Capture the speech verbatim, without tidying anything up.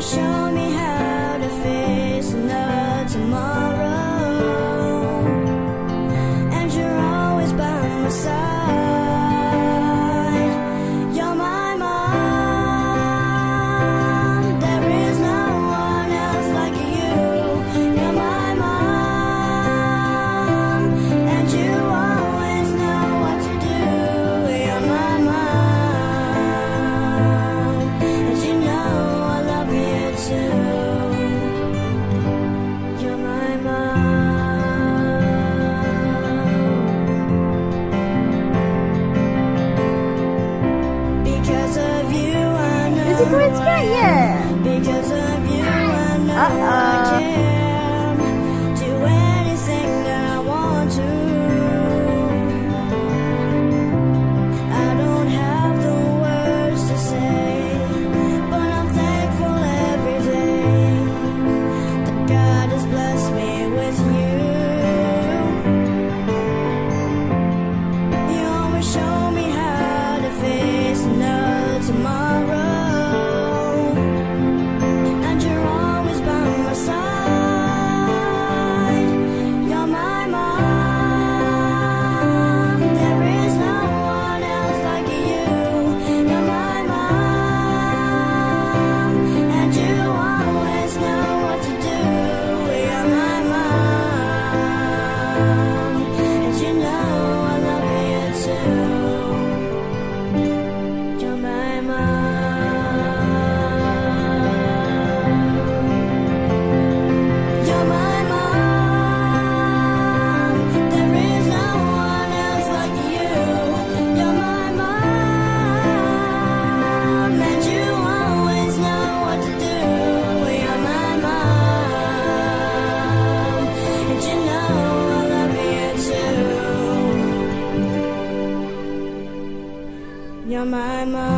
show me how to face another tomorrow, and you're always by my side. You're my mom, there is no one else like you. You're my mom, and you always know what to do. You're my mom, and you know I love you too. You're my mom. Because of you I know Is it going straight? Yeah. Because of you I know Uh-oh. I can do anything that I want to. I don't have the words to say, but I'm thankful every day that God has blessed me with you. You always show me how to face another tomorrow, and you're always by my side. You're my mom, there is no one else like you. You're my mom, and you always know what to do. You're my mom, and you know I love you too. You're my mom. You're my mom, there is no one else like you. You're my mom, and you always know what to do. You're my mom, and you know I love you too. You're my mom.